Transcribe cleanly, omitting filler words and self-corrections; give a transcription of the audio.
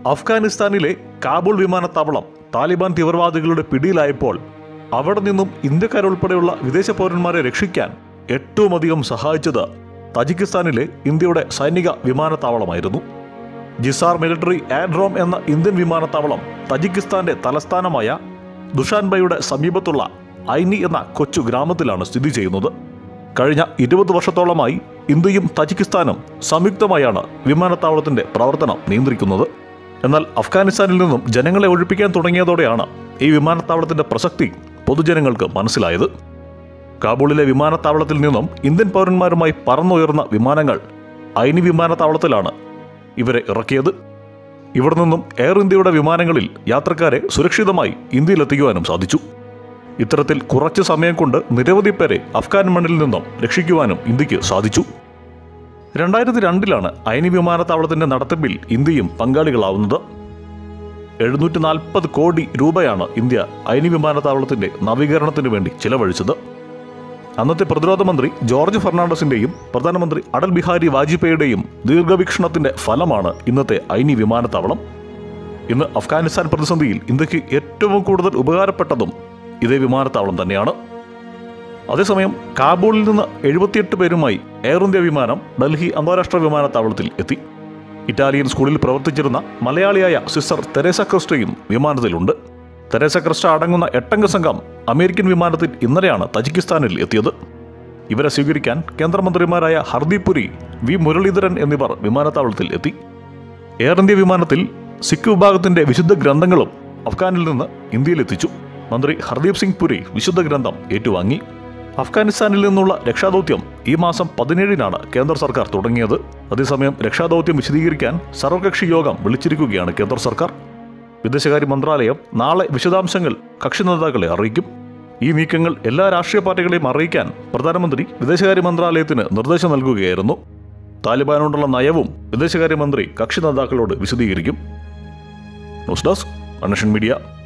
അഫ്ഗാനിസ്ഥാനിലെ കാബൂൾ വിമാനത്താവളം താലിബാൻ തീവ്രവാദികളുടെ പിടിയിലായപ്പോൾ അവിടെ നിന്നും ഇന്ത്യക്കാരുൾപ്പെടെയുള്ള വിദേശ പൗരന്മാരെ രക്ഷിക്കാൻ ഏറ്റവും അധികം സഹായിച്ചത് തജിക്കിസ്ഥാനിലെ ഇന്ത്യയുടെ സൈനിക വിമാനത്താവളമായിരുന്നു. ജിസാർ മിലിറ്ററി എയർഡ്രോം എന്ന ഇന്ത്യൻ വിമാനത്താവളം തജിക്കിസ്ഥാന്റെ തലസ്ഥാനമായ ദുഷാൻബെയുടെ സമീപത്തുള്ള ഐനി എന്ന കൊച്ചു ഗ്രാമത്തിലാണ് സ്ഥിതി ചെയ്യുന്നത്. കഴിഞ്ഞ 20 വർഷത്തോളമായി ഇന്ത്യയും തജിക്കിസ്ഥാനും സംയുക്തമായാണ് വിമാനത്താവളത്തിന്റെ പ്രവർത്തനം നിയന്ത്രിക്കുന്നത്. എന്നാൽ അഫ്ഗാനിസ്ഥാനിൽ നിന്നും ജനങ്ങളെ ഒഴിപ്പിക്കാൻ തുടങ്ങിയതോടെയാണ് ഈ വിമാനത്താവളത്തിന്റെ പ്രസക്തി പൊതുജനങ്ങൾക്ക് മനസ്സിലായത്. കാബൂളിലെ വിമാനത്താവളത്തിൽ നിന്നും ഇന്ത്യൻ പൗരന്മാരുമായി പറന്നുയർന്ന വിമാനങ്ങൾ ഐനി വിമാനത്താവളത്തിലാണ് ഇവരെ ഇറക്കിയത്. ഇവിടെ നിന്നും എയർ ഇന്ത്യയുടെ വിമാനങ്ങളിൽ യാത്രക്കാരെ സുരക്ഷിതമായി ഇന്ത്യയിലെത്തിക്കുവാനും സാധിച്ചു. ഇത്തരത്തിൽ കുറച്ച് സമയം കൊണ്ട് നിരവധി പേരെ അഫ്ഗാൻ മണ്ണിൽ നിന്നും രക്ഷിക്കുവാനും ഇന്ത്യക്ക് സാധിച്ചു. 2002 ഐനി വിമാനത്താവളത്തിന്റെ നടത്തിപ്പിൽ ഇന്ത്യയും പങ്കാളികളാവുന്നത്. 740 കോടി രൂപയാണ് ഇന്ത്യ ഐനി വിമാനത്താവളത്തിന്റെ നവീകരണത്തിന് വേണ്ടി ചിലവഴിച്ചത്. അന്നത്തെ പ്രതിരോധ മന്ത്രി ജോർജ് ഫെർണാണ്ടസിന്റെയും പ്രധാനമന്ത്രി അടൽ ബിഹാരി വാജ്പേയിയുടെയും ദീർഘവീക്ഷണത്തിന്റെ ഫലമാണ് ഇന്നത്തെ ഐനി വിമാനത്താവളം. ഇന്ന് അഫ്ഗാനിസ്ഥാൻ പ്രതിസന്ധിയിൽ ഇന്ത്യക്ക് ഏറ്റവും കൂടുതൽ ഉപകാരപ്പെട്ടതും ഇതേ വിമാനത്താവളം തന്നെയാണ്. അതേസമയം കാബൂളിൽ നിന്ന് 78 പേരുമായി എയർ ഇന്ത്യ വിമാനം ഡൽഹി അന്താരാഷ്ട്ര വിമാനത്താവളത്തിൽ എത്തി. ഇറ്റാലിയൻ സ്കൂളിൽ പ്രവർത്തിച്ചിരുന്ന മലയാളിയായ സിസ്റ്റർ തെരേസ ക്രിസ്റ്റയും വിമാനത്തിലുണ്ട്. തെരേസ ക്രിസ്റ്റ അടങ്ങുന്ന 8 അംഗ സംഘം അമേരിക്കൻ വിമാനത്തിൽ ഇന്നലെയാണ് തജിക്കിസ്ഥാനിൽ എത്തിയത്. ഇവരെ സ്വീകരിക്കാൻ കേന്ദ്രമന്ത്രിമാരായ ഹർദീപ് പുരി, വി മുരളീധരൻ എന്നിവർ വിമാനത്താവളത്തിൽ എത്തി. എയർ ഇന്ത്യ വിമാനത്തിൽ സിഖ് വിഭാഗത്തിന്റെ വിശുദ്ധ ഗ്രന്ഥങ്ങളും അഫ്ഗാനിൽ നിന്ന് ഇന്ത്യയിലെത്തിച്ചു. മന്ത്രി ഹർദീപ് സിംഗ് പുരി വിശുദ്ധ ഗ്രന്ഥം ഏറ്റുവാങ്ങി. അഫ്ഗാനിസ്ഥാനിൽ നിന്നുള്ള രക്ഷാദൗത്യം ഈ മാസം 17 കേന്ദ്ര സർക്കാർ തുടങ്ങിയത്. അതേസമയം രക്ഷാദൗത്യം വിശദീകരിക്കാൻ സർവകക്ഷി യോഗം വിളിച്ചിരിക്കുകയാണ് കേന്ദ്ര സർക്കാർ. വിദേശകാര്യ മന്ത്രാലയം നാളെ വിശദാംശങ്ങൾ കക്ഷി നേതാക്കളെ അറിയിക്കും. ഈ നീക്കങ്ങൾ എല്ലാ രാഷ്ട്രീയ പാർട്ടികളെയും അറിയിക്കാൻ പ്രധാനമന്ത്രി വിദേശകാര്യ മന്ത്രാലയത്തിന് നിർദ്ദേശം നൽകുകയായിരുന്നു. താലിബാനോടുള്ള നയവും വിദേശകാര്യമന്ത്രി കക്ഷി നേതാക്കളോട് വിശദീകരിക്കും. News desk, nation media.